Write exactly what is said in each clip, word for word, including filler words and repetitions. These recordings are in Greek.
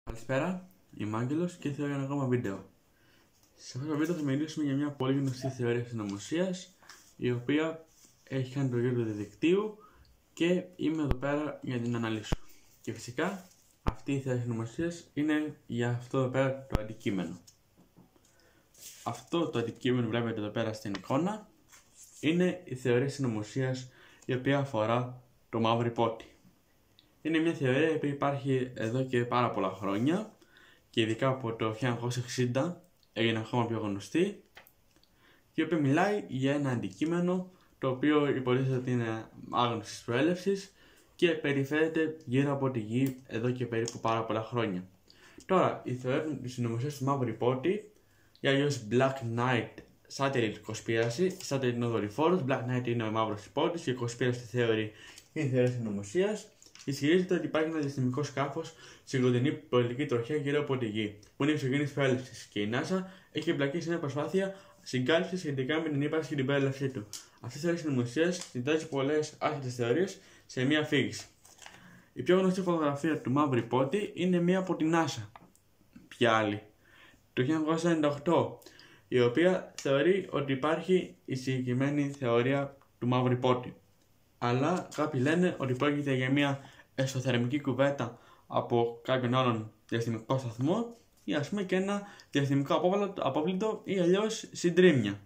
Καλησπέρα, είμαι ο Άγγελος και ήρθα για ένα ακόμα βίντεο. Σε αυτό το βίντεο θα μιλήσουμε για μια πολύ γνωστή θεωρία συνωμοσίας, η οποία έχει κάνει το γύρο του διαδικτύου και είμαι εδώ πέρα για να την αναλύσω. Και φυσικά αυτή η θεωρία συνωμοσίας είναι για αυτό εδώ πέρα το αντικείμενο. Αυτό το αντικείμενο που βλέπετε εδώ πέρα στην εικόνα είναι η θεωρία συνωμοσίας, η οποία αφορά το μαύρο υπότι. Είναι μια θεωρία που υπάρχει εδώ και πάρα πολλά χρόνια και ειδικά από το χίλια εννιακόσια εξήντα έγινε ακόμα πιο γνωστή, και η οποία μιλάει για ένα αντικείμενο το οποίο υποτίθεται ότι είναι άγνωστης προέλευσης και περιφέρεται γύρω από τη γη εδώ και περίπου πάρα πολλά χρόνια. Τώρα, η θεωρία της συνωμοσίας του μαύρου υπότι, ή αλλιώς Black Knight Satellite Conspiracy, Satellite είναι ο δορυφόρος, Black Knight είναι ο μαύρος υπότης και η Conspiracy Theory είναι η θεωρία συνωμοσίας. Ισχυρίζεται ότι υπάρχει ένα διαστημικό σκάφος σε κοντινή πολιτική τροχιά γύρω από τη γη, που είναι εξωγήινης προέλευσης, και η NASA έχει εμπλακεί σε μια προσπάθεια συγκάλυψη σχετικά με την ύπαρξη και την προέλευσή του. Αυτή η θεωρία συνωμοσίας συντάζει πολλές άσχετες θεωρίες σε μια αφήγηση. Η πιο γνωστή φωτογραφία του μαύρου υπότι είναι μία από την NASA. Ποια άλλη? Το χίλια εννιακόσια ενενήντα οκτώ, η οποία θεωρεί ότι υπάρχει η συγκεκριμένη θεωρία του μαύρου υπότι. Αλλά κάποιοι λένε ότι πρόκειται για μια εσωθερμική κουβέρτα από κάποιον άλλον διαστημικό σταθμό, ή ας πούμε και ένα διαστημικό απόβλητο, ή αλλιώς συντρίμμια.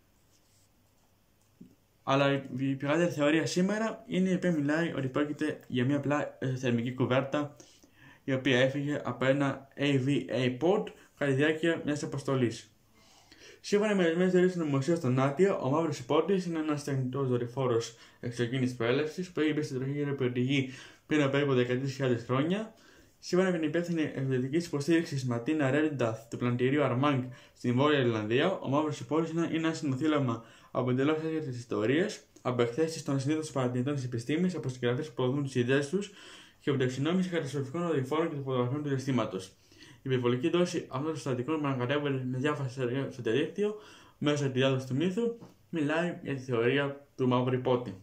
Αλλά η μεγαλύτερη θεωρία σήμερα είναι η οποία μιλάει ότι πρόκειται για μια απλά εσωθερμική κουβέρτα, η οποία έφυγε από ένα έι βι έι pod κατά τη διάρκεια μιας αποστολής. Σύμφωνα με ορισμένες θεωρίες συνωμοσίας στον Νάτια, ο μαύρος υπότης είναι ένας τεχνητός δορυφόρος εξωγήινης προέλευσης που έχει μπει στην τροχή γύρω από τη γη πριν από περίπου δεκατρείς χιλιάδες χρόνια. Σύμφωνα με την υπεύθυνη εκδοτικής υποστήριξης Ματίνα Ρένταθ του πλανητηρίου Αρμάνγκ στην Βόρεια Ιρλανδία, ο μαύρος υπότης είναι ένα συνοθήλευμα από εντελώς άσχετες ιστορίες, από εκθέσεις των συνήθως παρατηρητών της επιστήμης, από συγγραφείς που προωθούν τις ιδέες τους και από ταξινόμηση καταστροφικών δορυφόρων και των φωτογραφιών του διαστήματος. Η υπερβολική δόση αυτών των συστατικών που ανακατεύονται με διάφορα στο διαδίκτυο μέσω τη διάδοση του μύθου μιλάει για τη θεωρία του μαύρου υπότι.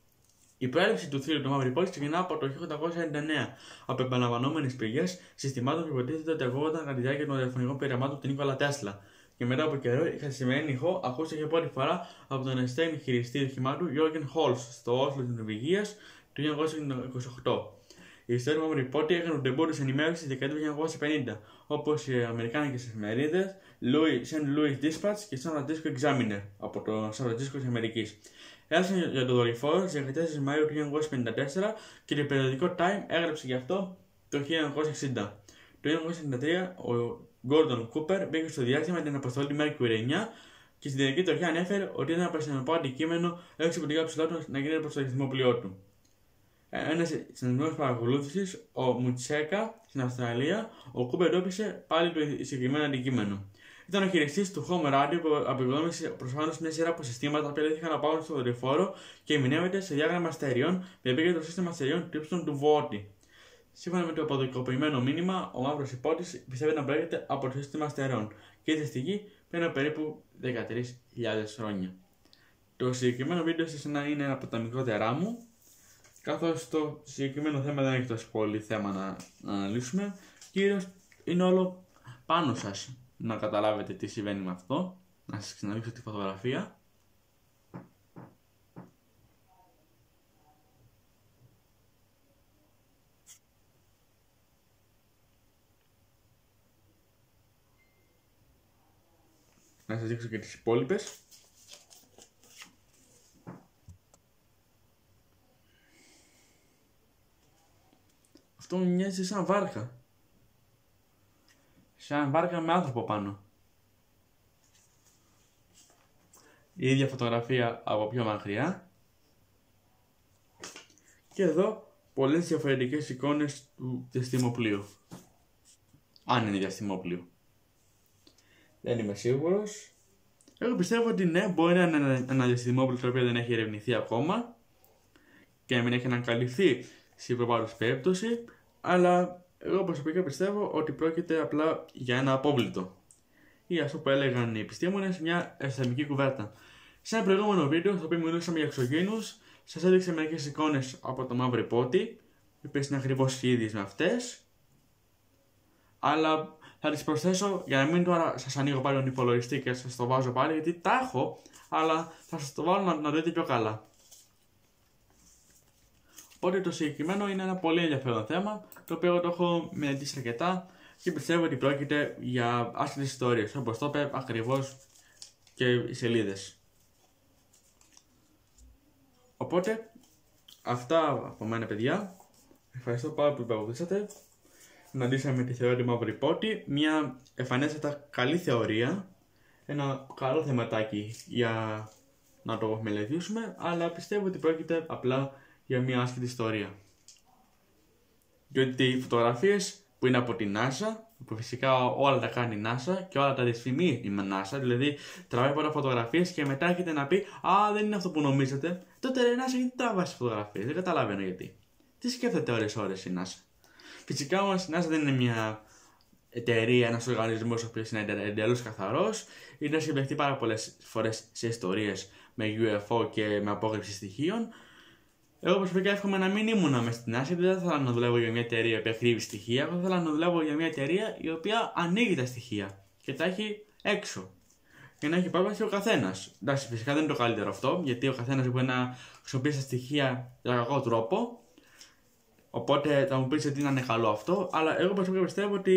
Η προέλευση του θρύλου του μαύρου υπότι ξεκινά από το χίλια οκτακόσια ενενήντα εννέα από επαναλαμβανόμενες πηγές συστημάτων που υποτίθεται ότι ακούγονταν κατά τη διάρκεια των ραδιοφωνικών πειραμάτων του Νίκολα Τέσλα. Και μετά από καιρό η καθυστερημένη ηχό ακούστηκε για πρώτη φορά από τον Einstein χειριστή οχημάτου Jürgen Holst στο Όσλο της Νορβηγίας το χίλια εννιακόσια είκοσι οκτώ. Η ιστορία του μαύρου υπότι έκανε ροντεμπόρους ενημέρωσης στη δεκαετία του χίλια εννιακόσια πενήντα, όπως οι αμερικάνικες εφημερίδες Saint Louis Dispatch και San Francisco Examiner από το San Francisco της Αμερικής. Έγραψαν για τον δορυφόρο στις δεκατέσσερις Μαΐου του χίλια εννιακόσια πενήντα τέσσερα και το περιοδικό Time έγραψε γι' αυτό το χίλια εννιακόσια εξήντα. Το χίλια εννιακόσια ενενήντα τρία ο Gordon Cooper μπήκε στο διάστημα με την αποστολή Mercury εννιά και στην τελική τροχιά ανέφερε ότι ήταν ένα παρασυνοπό αντικείμενο έξω από την κάψουλά του να γίνεται προς το ρυθμόπλοιό του. Ένας συνδεσμός παρακολούθησης, ο Μουτσέκα στην Αυστραλία, ο Κούπερ εντόπισε πάλι το συγκεκριμένο αντικείμενο. Ήταν ο χειριστής του Home Radio που απεικονόμησε προσφάτως μια σειρά από συστήματα που έλθηκαν να πάρουν στο δορυφόρο και ερμηνεύεται σε διάγραμμα αστεριών που επίκειται το σύστημα αστεριών του του Βότη. Σύμφωνα με το αποδικοποιημένο μήνυμα, ο μαύρος υπότης πιστεύεται να προέρχεται από το σύστημα αστεριών και ήρθε στη γη πριν από περίπου δεκατρείς χιλιάδες χρόνια. Το συγκεκριμένο βίντεο σας είναι ένα από τα μικρότερά μου, καθώς το συγκεκριμένο θέμα δεν έχει τόσο πολύ θέμα να, να αναλύσουμε. Κυρίως είναι όλο πάνω σας να καταλάβετε τι συμβαίνει με αυτό. Να σας ξαναδείξω τη φωτογραφία. Να σας δείξω και τις υπόλοιπες. Αυτό μου μοιάζει σαν βάρκα. Σαν βάρκα με άνθρωπο πάνω. Η ίδια φωτογραφία από πιο μακριά. Και εδώ πολλές διαφορετικές εικόνες του διαστημοπλοίου. Αν είναι διαστημόπλοιο. Δεν είμαι σίγουρος. Εγώ πιστεύω ότι ναι, μπορεί να είναι ένα διαστημόπλοιο το οποίο δεν έχει ερευνηθεί ακόμα και να μην έχει ανακαλυφθεί στην προπάρουση περίπτωση, αλλά εγώ προσωπικά πιστεύω ότι πρόκειται απλά για ένα απόβλητο ή αυτό που έλεγαν οι επιστήμονες, μια εσωθερμική κουβέρτα. Σε ένα προηγούμενο βίντεο, στο οποίο μιλούσαμε για εξωγήινους, σας έδειξα μερικές εικόνες από το μαύρο υπότι, οι οποίες είναι ακριβώς οι ίδιες με αυτές. αλλά θα τις προσθέσω για να μην τώρα σας ανοίγω πάλι τον υπολογιστή και σας το βάζω πάλι, γιατί τα έχω, αλλά θα σας το βάλω να, να το δείτε πιο καλά. Οπότε το συγκεκριμένο είναι ένα πολύ ενδιαφέρον θέμα, το οποίο το έχω μελετήσει αρκετά και πιστεύω ότι πρόκειται για άσχετες ιστορίες, όπως το είπε ακριβώς και οι σελίδες. Οπότε, αυτά από μένα, παιδιά. Ευχαριστώ πάρα πολύ που παρακολουθήσατε. Συναντήσαμε τη θεωρία του μαύρου πότη, μια εμφανέστατα καλή θεωρία, ένα καλό θεματάκι για να το μελετήσουμε, αλλά πιστεύω ότι πρόκειται απλά για μια άσχετη ιστορία. Διότι οι φωτογραφίες που είναι από την NASA, που φυσικά όλα τα κάνει η NASA και όλα τα δυσφημεί η NASA, δηλαδή τραβάει πρώτα φωτογραφίες και μετά έρχεται να πει «Α, δεν είναι αυτό που νομίζετε», τότε η NASA γιατί τραβάει τις φωτογραφίες, δεν καταλαβαίνω γιατί. Τι σκέφτεται ώρες ώρες η NASA. Φυσικά όμως η NASA δεν είναι μια εταιρεία, ένας οργανισμός ο οποίος είναι εντελώς καθαρός, είναι συμπλεχτεί πάρα πολλές φορές σε ιστορίες με γιου εφ ο και με απόκρυψη στοιχείων. Εγώ προσωπικά εύχομαι να μην ήμουν μέσα στην NASA, γιατί δεν θα ήθελα να δουλεύω για μια εταιρεία που κρύβει στοιχεία. Εγώ θα ήθελα να δουλεύω για μια εταιρεία η οποία ανοίγει τα στοιχεία και τα έχει έξω. Για να έχει πρόσβαση ο καθένας. Εντάξει, φυσικά δεν είναι το καλύτερο αυτό, γιατί ο καθένας μπορεί να χρησιμοποιήσει τα στοιχεία για κακό τρόπο. Οπότε θα μου πείτε ότι είναι καλό αυτό, αλλά εγώ προσωπικά πιστεύω ότι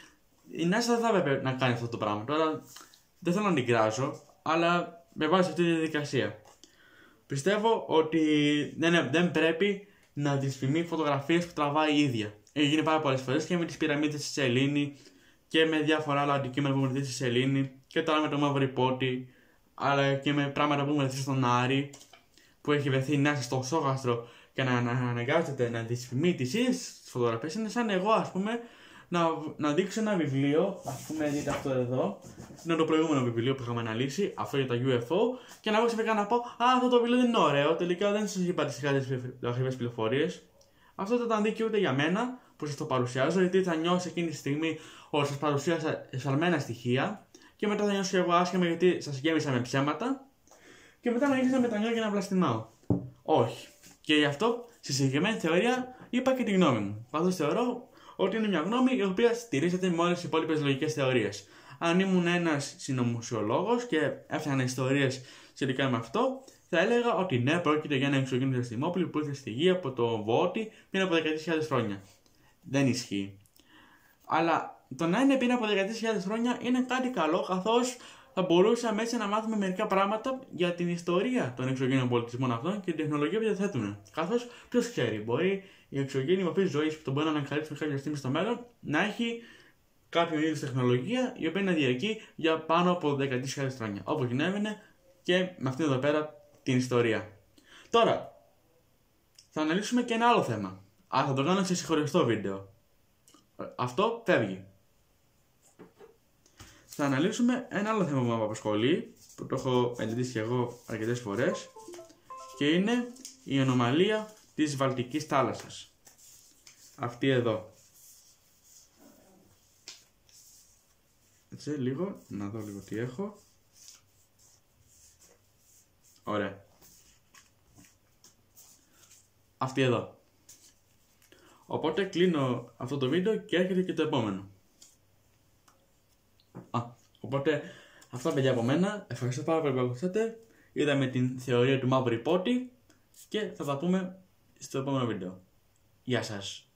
η NASA δεν θα έπρεπε να κάνει αυτό το πράγμα. Τώρα δεν θέλω να την κράζω, αλλά με βάση αυτή τη διαδικασία. Πιστεύω ότι δεν, δεν πρέπει να δυσφημεί φωτογραφίες που τραβάει η ίδια. Έχει γίνει πάρα πολλές φορές και με τις πυραμίδες στη Σελήνη και με διάφορα άλλα αντικείμενα που έχουν βρεθεί στη Σελήνη και τώρα με το μαύρο πότη, αλλά και με πράγματα που έχουν βρεθεί στον Άρη, που έχει βρεθεί η NASA στο Σόγαστρο και να, να, να αναγκάζεται να δυσφημεί τις ίδιες φωτογραφίες. Είναι σαν εγώ, ας πούμε, να, να δείξω ένα βιβλίο, ας πούμε, δείτε αυτό εδώ, είναι το προηγούμενο βιβλίο που είχαμε αναλύσει, αυτό για τα γιου εφ ο, και να βγω να πω «Α, αυτό το βιβλίο δεν είναι ωραίο, τελικά δεν σας είπα τις ακριβές πληροφορίες». Αυτό δεν ήταν δίκαιο ούτε για μένα που σας το παρουσιάζω, γιατί θα νιώσω εκείνη τη στιγμή ότι σας παρουσίασα εσφαλμένα στοιχεία και μετά θα νιώσω εγώ άσχημα γιατί σας γέμισα με ψέματα και μετά να αρχίσω να μετανιώ και να βλαστημάω. Όχι. Και γι' αυτό στη συγκεκριμένη θεωρία είπα και τη γνώμη μου. Καθώς θεωρώ ότι είναι μια γνώμη η οποία στηρίζεται με όλες τις υπόλοιπες λογικές θεωρίες. Αν ήμουν ένας συνωμοσιολόγος και έφτιανα ιστορίες σχετικά με αυτό, θα έλεγα ότι ναι, πρόκειται για ένα εξωγήινο διαστημόπλοιο που ήρθε στη Γη από το Βότη πριν από δεκαετίες χιλιάδες χρόνια. Δεν ισχύει. Αλλά το να είναι πριν από δεκαετίες χιλιάδες χρόνια είναι κάτι καλό, καθώς θα μπορούσαμε έτσι να μάθουμε μερικά πράγματα για την ιστορία των εξωγήινων πολιτισμών αυτών και την τεχνολογία που διαθέτουν. Καθώς, ποιος ξέρει, μπορεί η εξωγήινη μορφή ζωής που το μπορεί να ανακαλύψουμε κάποια στιγμή στο μέλλον να έχει κάποιο είδους τεχνολογία η οποία να διαρκεί για πάνω από δεκαετίες χιλιάδες χρόνια. Όπως συνέβαινε και με αυτήν εδώ πέρα την ιστορία. Τώρα, θα αναλύσουμε και ένα άλλο θέμα. Αλλά θα το κάνω σε συγχωριστό βίντεο. Αυτό φεύγει. Θα αναλύσουμε ένα άλλο θέμα που με απασχολεί, που το έχω μελετήσει και εγώ αρκετές φορές, και είναι η ανομαλία της Βαλτικής θάλασσας. Αυτή εδώ. Έτσι, λίγο, να δω λίγο τι έχω. Ωραία. Αυτή εδώ. Οπότε κλείνω αυτό το βίντεο και έρχεται και το επόμενο. Α, οπότε αυτά, παιδιά, από μένα. Ευχαριστώ πάρα πολύ που ακούσατε. Είδαμε την θεωρία του μαύρου πότη και θα τα πούμε στο επόμενο βίντεο. Γεια σας.